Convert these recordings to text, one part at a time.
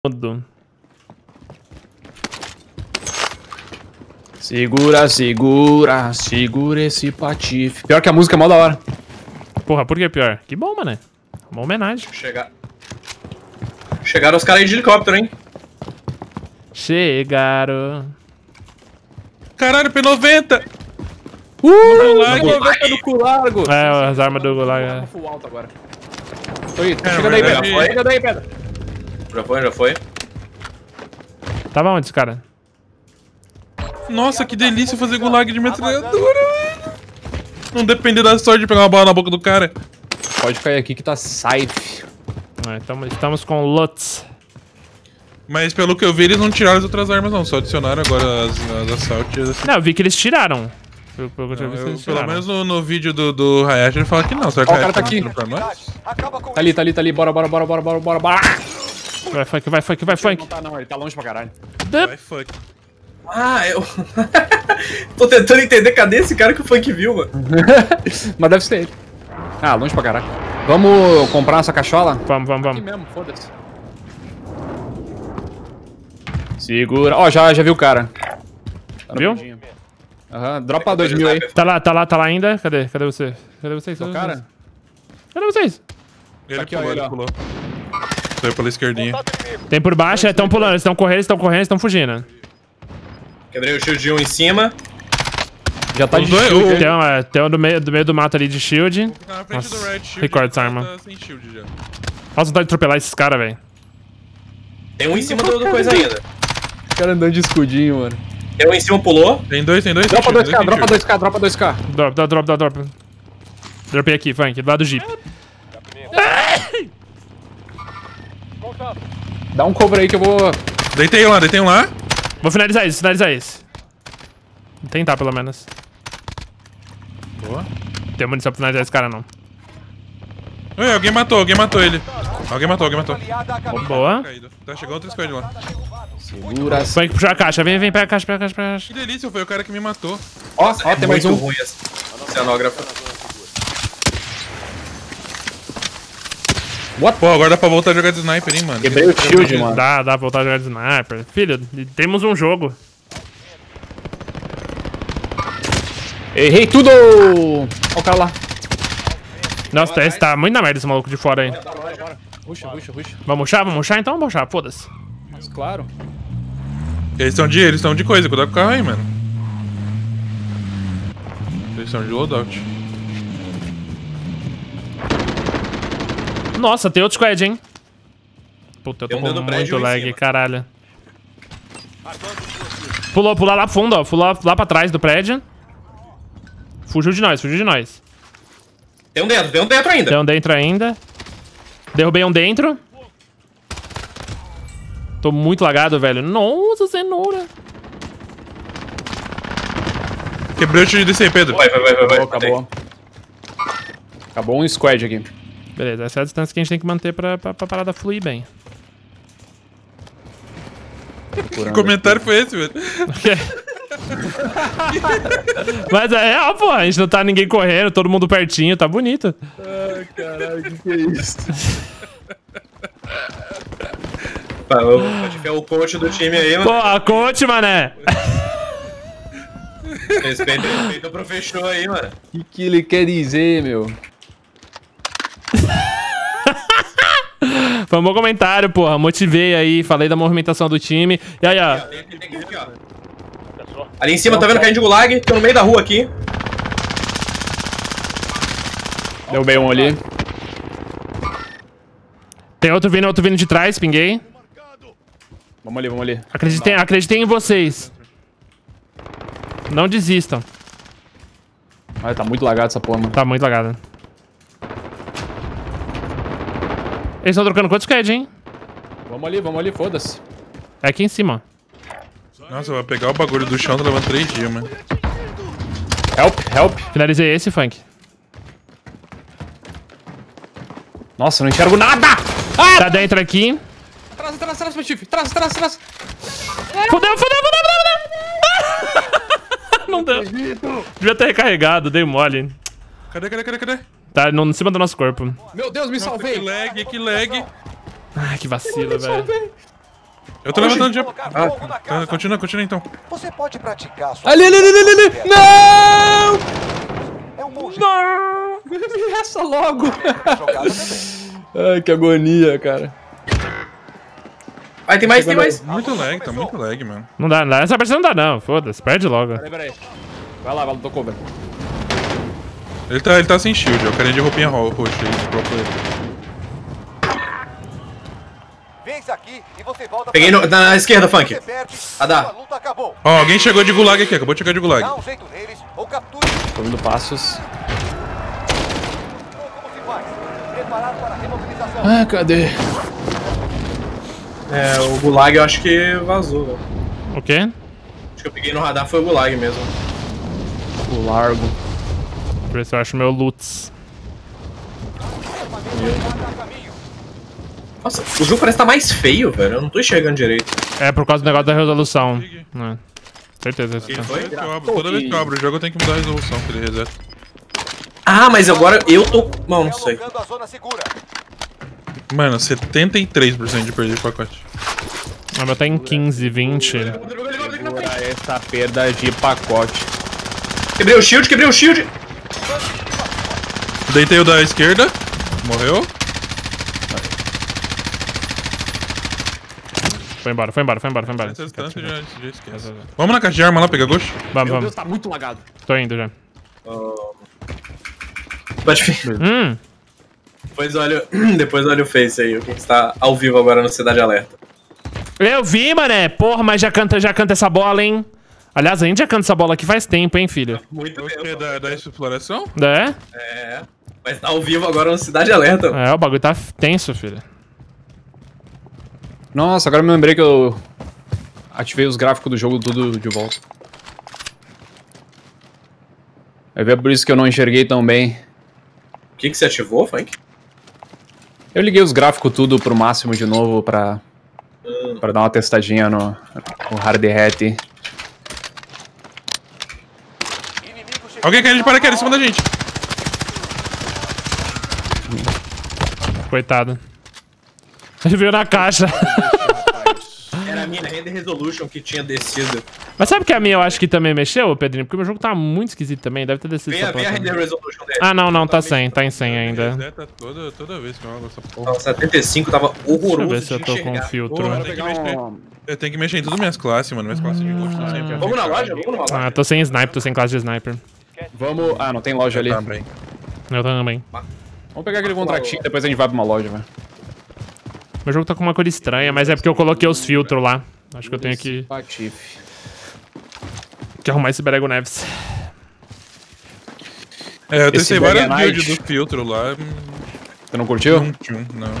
Todo. Segura, segura, segura esse patife. Pior que a música é mó da hora. Porra, por que pior? Que bom, mano. Uma homenagem. Chegaram os caras aí de helicóptero, hein? Chegaram. Caralho, P90! Gulag no cu largo. É, as armas do Gulag. Full alto agora. Tô aí, É, chega daí, verdade. Pedro. Chega daí, Pedro. Já foi. Tava onde esse cara? Nossa, que delícia fazer gulag de metralhadora, velho. Não depender da sorte de pegar uma bala na boca do cara. Pode cair aqui que tá safe. Estamos com Lutz. Mas pelo que eu vi, eles não tiraram as outras armas, não. Só adicionaram agora as assaltos. Assim. Não, eu vi que eles tiraram. Pelo que eu tinha visto, eles Pelo tiraram. menos no vídeo do Hayashi ele fala que não. Será que Ó, o o cara Hayashi tá não aqui. tirou pra nós? Tá ali. Bora. Vai funk. Não tá não, ele tá longe pra caralho. Vai, fuck. Ah, eu... Tô tentando entender cadê esse cara que o Funk viu, mano. Mas deve ser ele. Ah, longe pra caralho. Vamos comprar essa cachola? Vamos. Aqui mesmo, foda-se. Segura. Ó, já vi o cara. Tá no Viu? fundinho. Aham, dropa 2000 aí. Tá lá ainda? Cadê você? Cadê vocês? O cara? Cadê vocês? Ele Aqui, pulou, ó, ele ó. pulou. Saiu pela esquerdinha. Tem por baixo, estão pulando, eles estão correndo, estão fugindo. Quebrei o shield de um em cima. Já tá Os de dois- shield. Tem um do meio do mato ali de shield. Tá na frente Nossa, do Red Shield. recorta ele essa arma. Tá sem shield já. Nossa, vontade de atropelar esses caras, velho. Tem um em cima do coisa ainda. O cara andando de escudinho, mano. Tem um em cima, pulou. Tem dois. Dropa sem shield, 2k, dropa sem shield. 2k, dropa 2k. Drop. Dropei aqui, Funk, do lado do Jeep. Dá um cover aí que eu vou... Deitei um lá. Vou finalizar esse. Vou tentar, pelo menos. Boa. Não tem munição pra finalizar esse cara, não. Ui, alguém matou ele. Alguém matou. Boa. Caído. Tá chegando outro squad lá. Segura. Funk puxou a caixa. Vem, pega a caixa. Que delícia, foi o cara que me matou. Ó, tem mais um. Ruim essa cenógrafa. Pô, agora dá pra voltar a jogar de sniper, hein, mano. Quebrei o shield, mano. Dá pra voltar a jogar de sniper. Filho, temos um jogo. Errei tudo! Ó o cara lá. Nossa, esse tá muito na merda esse maluco de fora aí. Ruxa. Vamos rushar então? Vamos rushar, foda-se. Mas claro. Eles estão de coisa, cuidado com o carro aí, mano. Eles estão de loadout. Nossa, tem outro squad, hein? Puta, eu tô Tem um dentro com do prédio muito em lag, cima. caralho. Pulou lá pro fundo, ó. Pulou lá pra trás do prédio. Fugiu de nós. Tem um dentro ainda. Tem um dentro ainda. Derrubei um dentro. Tô muito lagado, velho. Nossa, cenoura. Quebrei o shield desse aí, Pedro. Vai. Acabou. Acabou um squad aqui. Beleza, essa é a distância que a gente tem que manter pra parada fluir bem. Que comentário foi esse, velho? Mas é real, pô. A gente não tá ninguém correndo, todo mundo pertinho, tá bonito. Ai, caralho, que é isso? Pode ver o coach do time aí, Pô, mano. a coach, mané. Respeita o professor aí, mano. O que ele quer dizer, meu? Foi um bom comentário, porra. Motivei aí, falei da movimentação do time. E aí, ó. Tem aqui, ó. Ali em cima, tá vendo caindo de gulag? Tô no meio da rua aqui. Derrubei um ali. Tem outro vindo de trás, pinguei. Vamos ali. Acreditem em vocês. Não desistam. Ai, tá muito lagado essa porra, mano. Tá muito lagado. Eles estão trocando quantos squad, hein? Vamos ali, foda-se. É aqui em cima. Nossa, vai pegar o bagulho do chão, tá levando 3 dias, mano. Help. Finalizei esse, Funk. Nossa, não enxergo nada! Tá dentro aqui. Atrás, Patife. Atrás. Fudeu! Não deu. Devia ter recarregado, dei mole. Cadê? Tá em cima do nosso corpo. Meu Deus, me salvei. Que lag. Ai, que vacilo, velho. Eu tô levantando já. Colocar fogo na casa. Continua então. Você pode praticar sua... Ali! Não! É um bom jeito Não! Me resta logo! de jogar também. Ai, que agonia, cara. Vai, tem mais. Muito lag, tá muito lag, mano. Não dá. Essa partida não dá, não. Foda-se. Perde logo. Peraí. Vai lá, tô cover. Ele tá sem shield, é o carinha de roupinha roxa aí, próprio ele. Vence aqui e você volta Peguei na esquerda, Funk. Você perde, Ah, dá. sua luta acabou. Ó, alguém chegou de gulag aqui, acabou de chegar de gulag. Dá um jeito neles ou capture. Tô indo passos. Como se faz? Preparado para a remobilização. Ah, cadê? É, o Gulag eu acho que vazou, velho. O quê? Acho que eu peguei no radar, foi o Gulag mesmo. O largo. Por isso eu acho meu loots. Nossa, o jogo parece estar mais feio, velho. Eu não tô enxergando direito. É por causa do negócio da resolução. É. Certeza. Que foi? Toda vez que eu abro o jogo eu tenho que mudar a resolução que ele reseta. Ah, mas agora eu tô... Não sei. Alocando a zona segura. Mano, 73% de perder de pacote. O meu tá em 15, 20. Segura essa perda de pacote. Quebrei o shield. Deitei o da esquerda. Morreu. Foi embora. Essa distância já esquece. Vamos na caixa de arma lá, pegar ghost? Vamos. Tá muito lagado. Tô indo já. Pode vir. Depois olha o Face aí, o que está ao vivo agora no Cidade Alerta. Eu vi, mané. Porra, mas já canta essa bola, hein? Aliás, a gente já canta essa bola aqui faz tempo, hein, filho? Muito O que tempo. da exploração? É? É, mas tá ao vivo agora no Cidade Alerta. É, o bagulho tá tenso, filho. Nossa, agora eu me lembrei que eu ativei os gráficos do jogo tudo de volta. É por isso que eu não enxerguei tão bem. O que você ativou, Funk? Eu liguei os gráficos tudo pro máximo de novo pra dar uma testadinha no hard hat. Alguém caindo de paraquedas em cima da gente. Coitado. Ele veio na caixa. Era a minha Render Resolution que tinha descido. Mas sabe que a minha eu acho que também mexeu, Pedrinho? Porque o meu jogo tá muito esquisito também. Deve ter descido Vem essa a porra. Render Resolution dele. Ah, não. Tá 100. Tá em 100 ainda. Reseta toda vez que eu abro essa porra. Não, 75 tava Deixa eu horroroso ver se eu de tô com enxergar. filtro. Porra, eu tenho que mexer em todas minhas classes, mano. Minhas classes de gosto não sempre. Vamos na loja? Vamos numa loja. Ah, tô sem sniper, tô sem classe de sniper. Vamos... Ah, não tem loja ali. Também. Eu também. Vamos pegar aquele contratinho, depois a gente vai pra uma loja, velho. Meu jogo tá com uma cor estranha, mas é porque eu coloquei os filtros lá. Acho que eu tenho que Patife. arrumar esse Berego Neves. É, eu testei Esse várias Bag builds Night. do filtro lá. Você não curtiu? Não.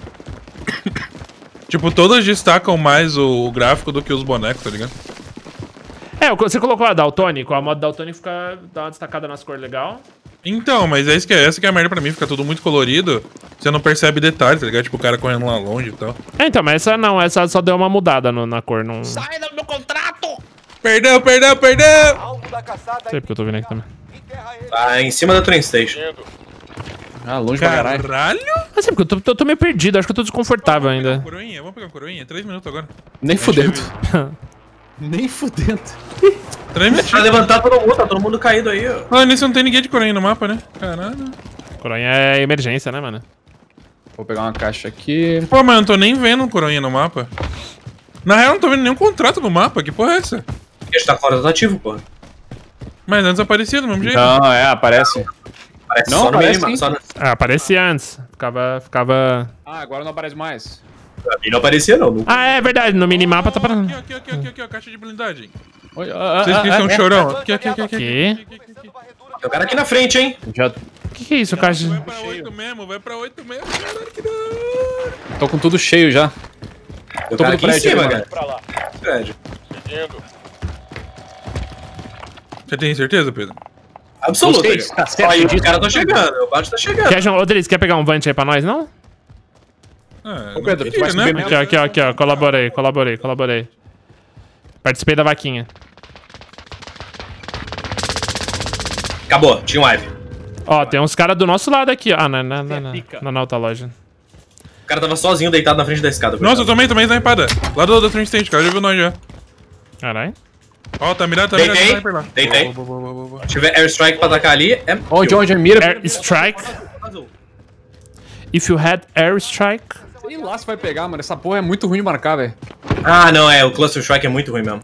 Tipo, todas destacam mais o gráfico do que os bonecos, tá ligado? É, você colocou a Daltônico, a moda Daltônico dá uma destacada nas cores legal. Então, mas essa que é a merda pra mim, fica tudo muito colorido, você não percebe detalhes, tá ligado? Tipo, o cara correndo lá longe e tal. É, então, mas essa não, essa só deu uma mudada na cor, não... Não Sai do meu contrato! Perdeu! Alvo da caçada sei porque eu tô vendo aqui também. enterra ele. Tá em cima da train station. Ah, longe pra caralho. Caralho! Mas é porque eu tô meio perdido, acho que eu tô desconfortável ainda. Vamos pegar uma coroinha, 3 minutos agora. Nem fudendo. Nem fudendo. 3 minutos. Pra levantar todo mundo, tá todo mundo caído aí, ó. Ah, nisso não tem ninguém de coroinha no mapa, né? Caralho. Coronha é emergência, né, mano? Vou pegar uma caixa aqui. Pô, mas eu não tô nem vendo coroinha no mapa. Na real, eu não tô vendo nenhum contrato no mapa, que porra é essa? A gente tá com o ativo, pô. Mas antes aparecia do mesmo jeito. Não, aparece. Parece Não, só no parece minimapa. sim. Só no... Ah, aparecia antes. Ficava... Ah, agora não aparece mais. Pra mim não aparecia, não. Nunca. Ah, é verdade, no minimapa tá parando. Aqui, ó, caixa de blindagem. Oi, Vocês que são chorão. Aqui. Que? Tem o cara aqui na frente, hein? Já Que é isso, caixa? Vai pra 8 mesmo, Caralho, que da hora. tô com tudo cheio já. Tem o Tô cara no aqui em prédio cima, agora. cara. Prédio. Você tem certeza, Pedro? Absoluto. Gostei, Cara. tá certo Aí, disso. os caras tão chegando, o bate tá chegando. Ô, Delis, quer pegar um Vant aí pra nós, não? Ah, Ô, Pedro, não tu vai queria, subir né? mesmo? Aqui, ó. Colaborei. Participei da vaquinha. Acabou, tinha um wipe. Ó, tem uns caras do nosso lado aqui, ó. Ah, não, na outra loja. cara tava sozinho deitado na frente da escada. Nossa, eu coitado. também snipada. Lá do train stage, cara. Já viu nós já. Caralho. Ó, tá mirado, tá Deitei, mirado. Sniper lá. deitei. Boa, boa, boa, boa, boa. Se tiver airstrike pra atacar ali, é. Onde? Mira. Air strike. If you had air strike. Sei lá se vai pegar, mano. Essa porra é muito ruim de marcar, velho. Ah, não, o cluster strike é muito ruim mesmo.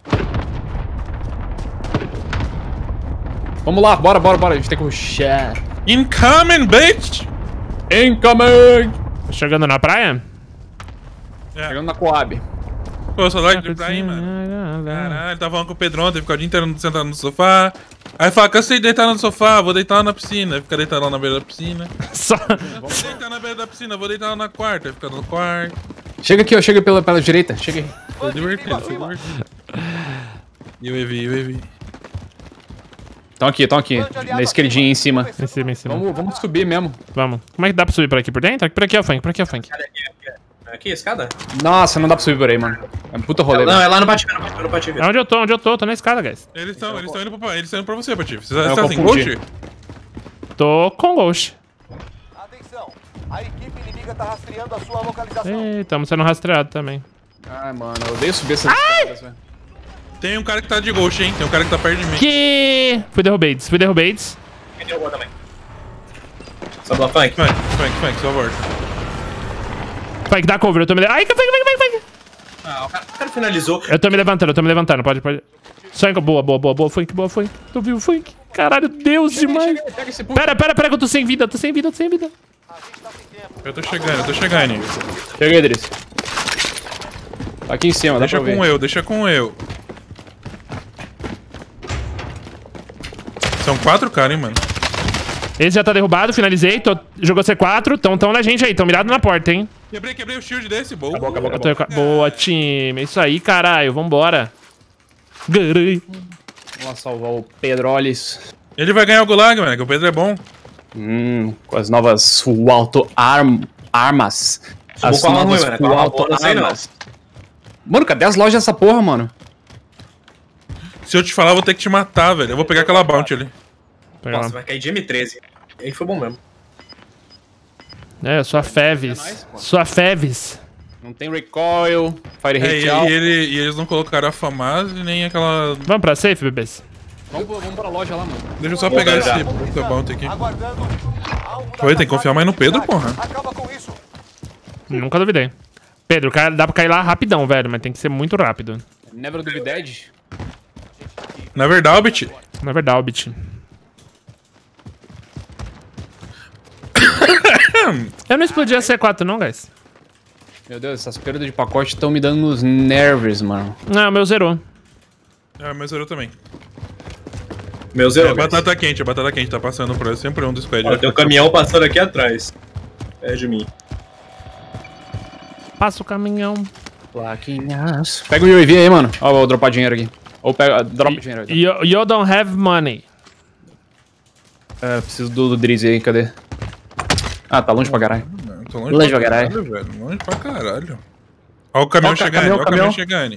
Vamos lá, bora. A gente tem que rushar. Incoming, bitch! Incoming! Chegando na praia? Chegando na Coab. Pô, saudade de praia, mano. Caralho, tava falando com o Pedrão, teve que ficar o dia inteiro sentado no sofá. Aí fala, cansei de deitar no sofá, vou deitar lá na piscina. Aí fica deitado lá na beira da piscina. Só... Vou deitar na beira da piscina, vou deitar lá na quarta. Aí fica no quarto. Chega aqui, ó. Chega pela direita. Chega aí. Foi divertido, foi divertido. E o EV. Estão aqui. Na esquerdinha em cima. Em cima. Vamos subir mesmo. Vamos. Como é que dá pra subir por aqui? Por dentro? Por aqui é o funk, Aqui, escada? Nossa, não dá pra subir por aí, mano. É um puta rolê. Não, é lá no Patife, no Patife. É onde eu tô, tô na escada, guys. Eles estão indo pra você, Patife. Você Eu tá sem confundi. Ghost? Tô com Ghost. Atenção, a equipe inimiga tá rastreando a sua localização. Ei, tamo sendo rastreado também. Ai, mano, eu odeio subir essas escadas, velho. Tem um cara que tá de Ghost, hein? Tem um cara que tá perto de mim. Que... Fui derrubados. Quem derrubou também? Sobe lá, Funk. Funk, só volta. Funk, dá cover, eu tô me... Ai, Funk. Ah, o cara finalizou. Eu tô me levantando, pode. Só boa, Funk. Tu viu, Funk? Caralho, Deus demais. Pega esse pulo. Pera, que eu tô sem vida. Eu tô chegando. Chega aí, Idris. Tá aqui em cima, dá pra ver. Deixa com eu. São 4 caras, hein, mano. Esse já tá derrubado, finalizei. Jogou C4, tão na gente aí, tão mirado na porta, hein. Quebrei o shield desse, boa. Boa, time. Isso aí, caralho, vambora. Garei. Vamos lá salvar o Pedrolis. Ele vai ganhar o Gulag, mano, que o Pedro é bom. Com as novas Fualto armas. As com a arma novas ruim, mano, com a arma Fualto boa não sei não. armas. Mano, cadê as lojas dessa porra, mano? Se eu te falar, eu vou ter que te matar, velho. Eu vou pegar aquela bounty ali. Nossa, vai cair de M13. Aí foi bom mesmo. É, sua Feves. Sua Feves. Não tem recoil, fire rate alto. E eles não colocaram a FAMAS e nem aquela... Vamos pra safe, bebês? Vamos pra loja lá, mano. Deixa eu só pegar essa bounty aqui. Aguardando. Alvo da Oi, tem que confiar mais no Pedro, porra. Acaba com isso. Nunca duvidei. Pedro, dá pra cair lá rapidão, velho, mas tem que ser muito rápido. Never do be dead. Na verdade, Na verdade, bitch. Eu não explodi a C4 não, guys. Meu Deus, essas perdas de pacote estão me dando nos nervos, mano. Não, o meu zerou. meu zero também. Meu zero. A batata quente, tá passando por sempre um do squad. Olha, tem um caminhão passando aqui atrás. É de mim. Passa o caminhão. Plaquinhas. Pega o UAV aí, mano. Ó, vou dropar dinheiro aqui. Ou pega, drop dinheiro aí. You don't have money. É, preciso do Drizzy aí, cadê? Ah, tá longe pra caralho. Tô Longe pra caralho. velho. Longe pra caralho. Ó o caminhão chegando, caminhão chegando.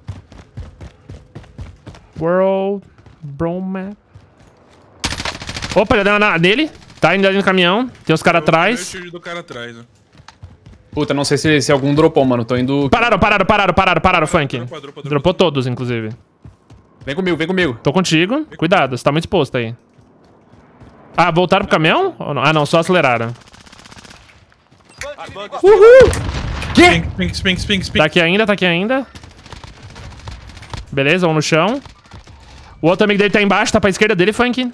World Bromap. Opa, já deu nele. Tá indo ali no caminhão. Tem os caras atrás. O shield do cara atrás, ó. Puta, não sei se algum dropou, mano. Tô indo... Pararam, Funk. Dropou todos, inclusive. Vem comigo. Tô contigo. Cuidado, você tá muito exposto aí. Ah, voltaram pro caminhão? Ou não? Ah, não, só aceleraram. Spink. Tá aqui ainda. Beleza, um no chão. O outro amigo dele tá embaixo, tá pra esquerda dele, Funk.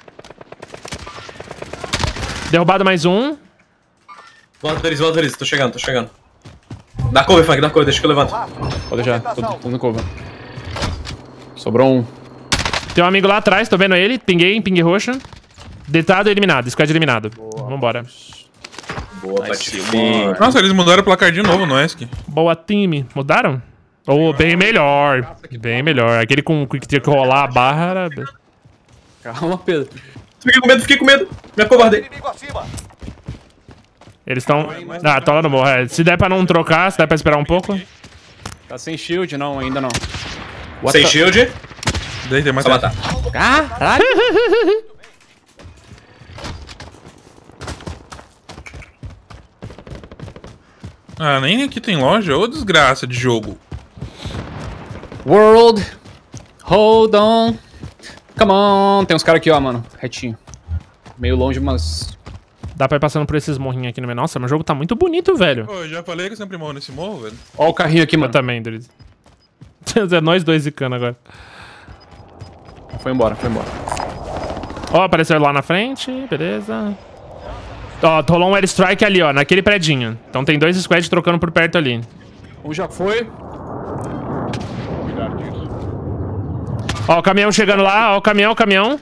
Derrubado mais um. Volta deles, tô chegando. Dá cover, Funk, deixa que eu levanto. Pode deixar, tô no cover. Sobrou um. Tem um amigo lá atrás, tô vendo ele. Ping roxo. Deitado e eliminado. Squad eliminado. Vambora. Boa, Patife. Nossa, eles mudaram o placar de novo no ESC. Boa, time. Mudaram? Oh, bem melhor. Bem melhor. Aquele que tinha que rolar a barra era... Calma, Pedro. Fiquei com medo. Me acovardei. Inimigo acima. Eles estão... Ah, tá lá no morro. É. Se der pra não trocar, se der pra esperar um pouco. Tá sem shield? Não, ainda não. Sem shield. Daí tem mais... Só matar. Caralho! Ah, nem aqui tem loja. Ô, desgraça de jogo. World. Hold on. Come on. Tem uns caras aqui, ó, mano. Retinho. Meio longe, mas... Dá pra ir passando por esses morrinhos aqui no meio. Nossa, mas o jogo tá muito bonito, velho. Pô, eu já falei que eu sempre morro nesse morro, velho. Ó o carrinho aqui, Eu mano. também, Drizzy. É nós dois zicando agora. Foi embora, foi embora. Ó, apareceu lá na frente. Beleza. Ó, rolou um airstrike ali, ó, naquele predinho. Então tem dois squads trocando por perto ali. Um já foi. Ó, o caminhão chegando lá. Ó, o caminhão, o caminhão.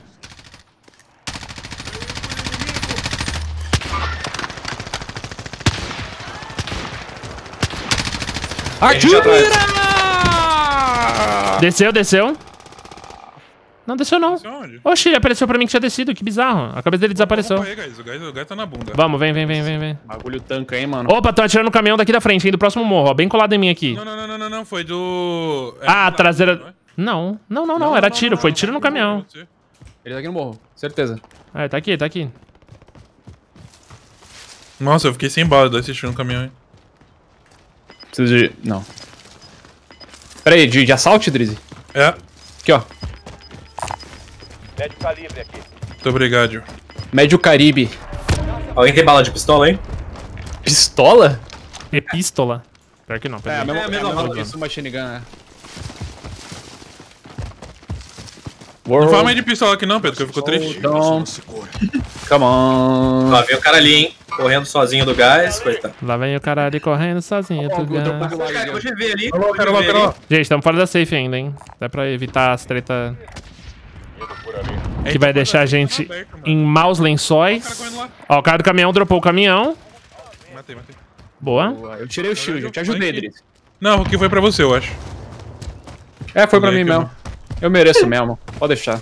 Desceu, desceu. Não, desceu não. Isso aonde? Oxi, ele apareceu pra mim que tinha descido. Que bizarro. A cabeça dele desapareceu. Vamos pra aí, guys. O gás tá na bunda. Vamos, vem, vem, vem, vem, vem. Bagulho tanca, hein, mano. Opa, tô atirando no caminhão daqui da frente, hein, do próximo morro, ó. Bem colado em mim aqui. Não. Foi do... Ah, a É, traseira... Não, era tiro. Foi tiro no caminhão. Ele tá aqui no morro, certeza. É, tá aqui, tá aqui. Nossa, eu fiquei sem bala de assistir no caminhão, hein. Preciso de... Não. Pera aí, de assalto, Drizzy? É. Aqui, ó. Médio calibre aqui. Muito obrigado. Médio Caribe. Alguém tem bala de pistola aí? Pistola? Epístola. Pior que não, É, peraí. a mesma, É a mesma coisa. coisa. Isso, machine gun, é. Não fala mais de pistola aqui não, Pedro, que eu fico triste. Então... Come on. Ó, vem o cara ali, hein? Correndo sozinho do gás, coitado. Lá vem o cara ali correndo sozinho. Ó, tudo o bem. Cara, acabou de ver ali. Pera lá. Gente, estamos fora da safe ainda, hein. Dá pra evitar as treta que vai deixar a gente em maus O cara lençóis. correndo lá. Ó, o cara do caminhão dropou o caminhão. Matei. Boa. Boa, eu tirei o shield, eu te ajudei, Drizzy. Não, o que foi pra você, eu acho. É, foi pra mim Aqui, mesmo. Eu mereço mesmo, pode deixar.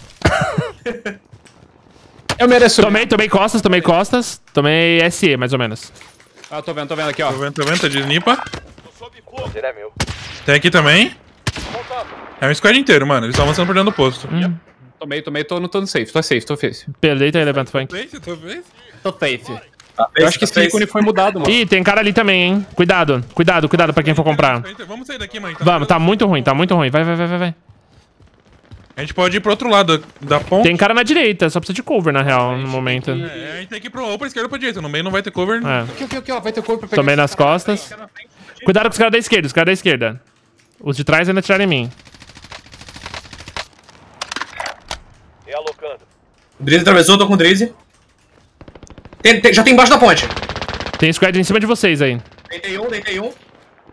Eu mereço. Tomei costas. Tomei SE, mais ou menos. Ah, tô vendo aqui, ó. Tô vendo, tá de nipa. Prazer é meu. Tem aqui também. É um squad inteiro, mano. Eles estão avançando por dentro do posto. Tomei, tô no safe, tô safe. Deita aí, levanta o funk. Tu fez? Tô safe. Tá, Eu acho que esse ícone foi mudado, mano. Ih, tem cara ali também, hein. Cuidado pra quem for comprar. Vamos sair daqui, mãe. Vamos, tá muito ruim. Vai. A gente pode ir pro outro lado da ponte. Tem cara na direita, só precisa de cover, na real, no momento. É, a gente tem que ir ou pra esquerda ou pra direita. No meio não vai ter cover. É. Aqui, ó, vai ter corpo pra pegar. Tomei nas costas. Cuidado com os caras da esquerda, Os de trás ainda tiraram em mim. Realocando. O Drizzy atravessou, tô com o Drizzy. Já tem embaixo da ponte. Tem squad em cima de vocês aí. Deitei um.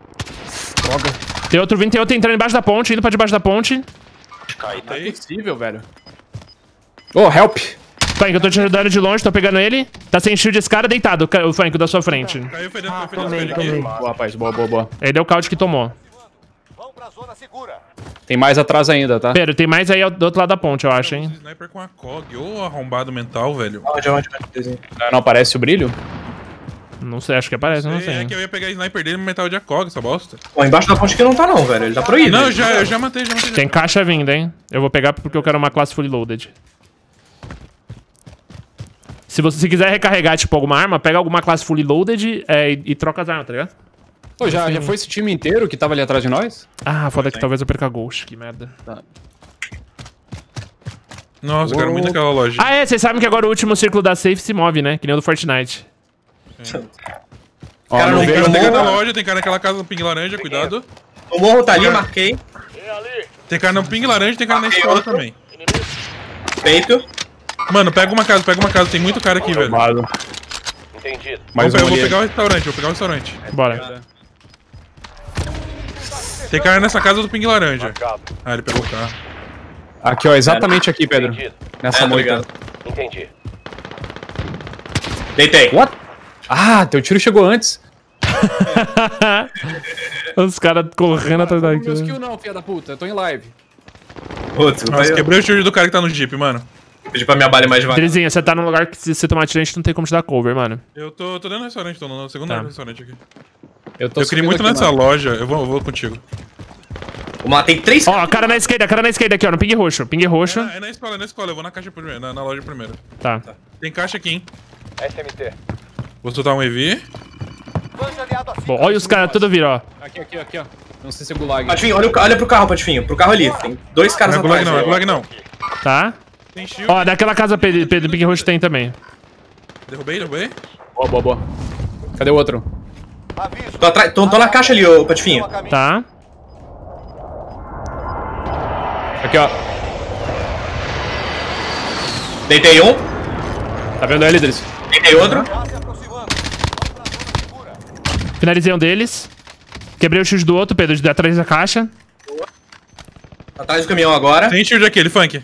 Tem outro entrando embaixo da ponte, indo pra debaixo da ponte. Não é possível, velho. Oh, help. Funk, eu tô te ajudando de longe, tô pegando ele. Tá sem shield esse cara deitado, o Funk, da sua frente. Caiu fedendo aqui. Boa, rapaz, boa. Ele deu o count que tomou. Vão pra zona segura. Tem mais atrás ainda, tá? Pedro, tem mais aí do outro lado da ponte, eu acho, hein. Sniper com a COG. Ô, arrombado mental, velho. Onde, Drizzy? Não aparece o brilho? Não sei, acho que aparece, não É sei. que eu ia pegar sniper dele e metal de ACOG, essa bosta. Ó, embaixo da ponte aqui não tá não, velho. Ele tá proibido. Não, eu já matei. Tem caixa vindo, hein. Eu vou pegar porque eu quero uma classe fully loaded. Se quiser recarregar, tipo, alguma arma, pega alguma classe fully loaded e troca as armas, tá ligado? Pô, já foi esse time inteiro que tava ali atrás de nós? Ah, foda que talvez eu perca Ghost, que merda. Nossa, eu quero muito aquela loja. Ah, é, vocês sabem que agora o último círculo da safe se move, né? Que nem o do Fortnite. Ó, Cara, não não veio. Tem cara na morro. loja, tem cara naquela casa no ping laranja, cuidado. O morro tá ali, marquei. Tem cara no ping laranja, tem cara na escola também. Feito. Mano, pega uma casa, tem muito cara aqui, velho. Tomado. Entendido. Mais Eu um vou ali. pegar o restaurante, Bora. Tem cara nessa casa do ping laranja. Marcado. Ah, ele pegou o carro. Aqui, ó, exatamente aqui, Pedro. Entendido. Nessa Tá moita. ligado. Entendi. Deitei. What? Ah, teu tiro chegou antes. Os caras correndo atrás Não daqui. meu skill não, filha da puta. Eu tô em live. Putz, Nossa, quebrei o shield do cara que tá no jeep, mano. pedi pra minha bala ir mais devagar. Drizinho, você tá num lugar que se você tomar tiro, a gente não tem como te dar cover, mano. Eu tô dentro do restaurante, tô no segundo Tá. andar do restaurante aqui. Eu tô Eu queria subindo muito aqui, nessa mano. loja, eu vou contigo. Eu matei 3 Ó, cara na esquerda aqui, ó, no ping roxo. Ping roxo. É na escola, eu vou na caixa primeiro, na loja primeiro. Tá. Tem caixa aqui, hein. SMT. Vou soltar um EV. Flange aliado assim. Bom, olha os caras tudo viram, ó. Aqui, ó. Não sei se é gulag. Patifinho, olha pro carro, Patifinho. Pro carro ali. Tem dois caras Não é gulag atrás. não, é gulag não. Tá? Tem shield. Ó, daquela casa Pedro Pink Roxo tem também. Derrubei. Boa. Cadê o outro? Aviso. Tô na caixa ali, ô Patifinho. Tá? Aqui, ó. Deitei um, Tá vendo ele, Idris? deitei outro. Tá se aproximando. Vamos pra zona segura. Finalizei um deles. Quebrei o shield do outro, Pedro, de atrás da caixa. Atrás do caminhão agora. Tem shield aqui, ele funk.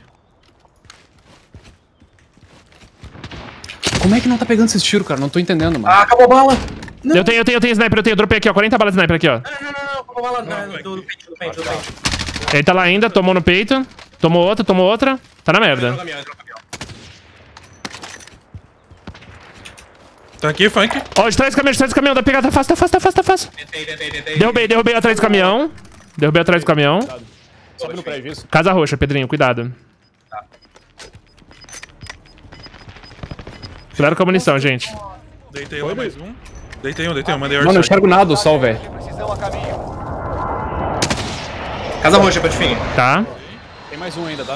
Como é que não tá pegando esses tiros, cara? Não tô entendendo, mano. Ah, acabou a bala. Eu tenho sniper, eu dropei aqui, ó. 40 balas de sniper aqui, ó. Não, acabou a bala. Do pente. Ele tá lá ainda, tomou no peito. Tomou outra. Tá na merda. Entrou no caminhão. Tá aqui, funk. Ó, de trás do caminhão, dá pra pegar, tá fácil. Tentei. Derrubei atrás do caminhão. Sobe no prédio, isso. Casa roxa, Pedrinho, cuidado. Cuidado com a munição, gente. Deitei lá mais um. Deitei um, mandei Mano, eu não enxergo nada o sol, velho. Precisão a caminho. Casa roxa, Patifinho. Tá? Tem mais um ainda, tá?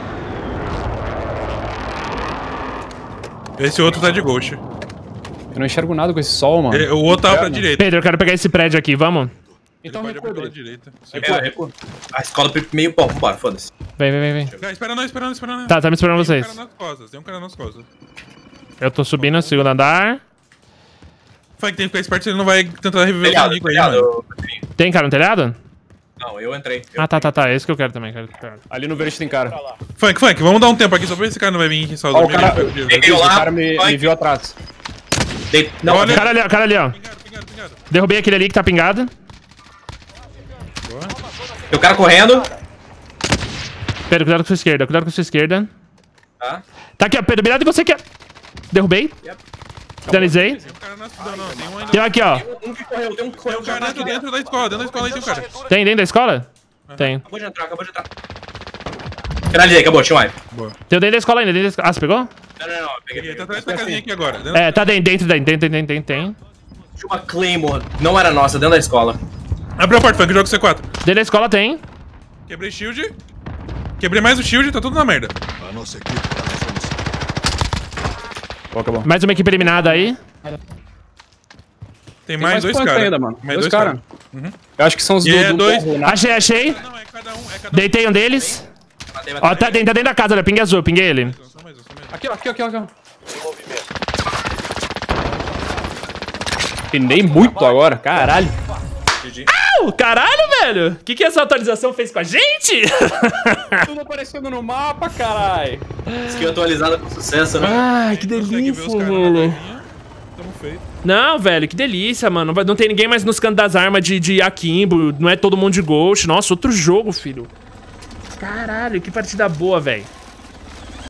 Esse outro tá de ghost. Eu não enxergo nada com esse sol, mano. O outro tava pra direita. Pedro, eu quero pegar esse prédio aqui, vamos? Então Pode recua, abrir pela Idris. direita. Recua. A escola meio bom. Vambora, foda-se. Vem. Cara, espera nós. Tá me esperando vocês. Tem um cara nas costas. Eu tô subindo no segundo andar. Funk, tem que ficar esperto se ele não vai tentar reviver o Nico aí, mano. Telhado, Patifinho. Tem cara no telhado? Não, eu entrei. Ah, tá. É esse que eu quero também, cara. Ali no verde tem cara. Funk, vamos dar um tempo aqui só pra ver se esse cara não vai vir aqui só Ó, o cara, Peguei o lá, cara me viu atrás. Não, Olha. Cara ali, ó. Pingado. Derrubei aquele ali que tá pingado. tem o cara correndo. Pedro, cuidado com a sua esquerda. Tá. Tá aqui, ó, Pedro, mirado de você aqui, ó. Derrubei. Finalizei. Tem um cara na... Não, tem um ainda. Tem um aqui, ó. Um que correu, tem um que correu. Tem um cara dentro da escola aí tem um cara. Tem dentro da escola? Tem. Acabou de entrar. Finalizei, acabou, tinha um wipe. Tem dentro da escola ainda, Ah, você pegou? Não, peguei. Ele tá atrás da casinha aqui agora. É, tá dentro. Tem. Tinha uma Claymore, não era nossa, dentro da escola. Abriu a porta, Funk, joga C4. Dentro da escola tem. Quebrei shield. Quebrei mais o shield, tá tudo na merda. Pô, acabou. Mais uma equipe eliminada aí. Tem mais dois quantos caras. ainda, mano? Mais Dois dois caras. Eu acho que são os E é do dois. morro, né? Achei. Não, é cada um. Deitei um deles. Ó, tá dentro da casa, olha. Pingue azul, pinguei ele. Só mais um. Aqui, ó. Pinei muito agora, caralho. Caralho, velho. O que essa atualização fez com a gente? Tudo aparecendo no mapa, caralho. Skill atualizada com sucesso, né? Ai, que Consegue ver delícia, os caras na velho. casinha. Tamo feito. Não, velho, que delícia, mano. Não tem ninguém mais nos cantos das armas de Akimbo. Não é todo mundo de Ghost. Nossa, outro jogo, filho. Caralho, que partida boa, velho.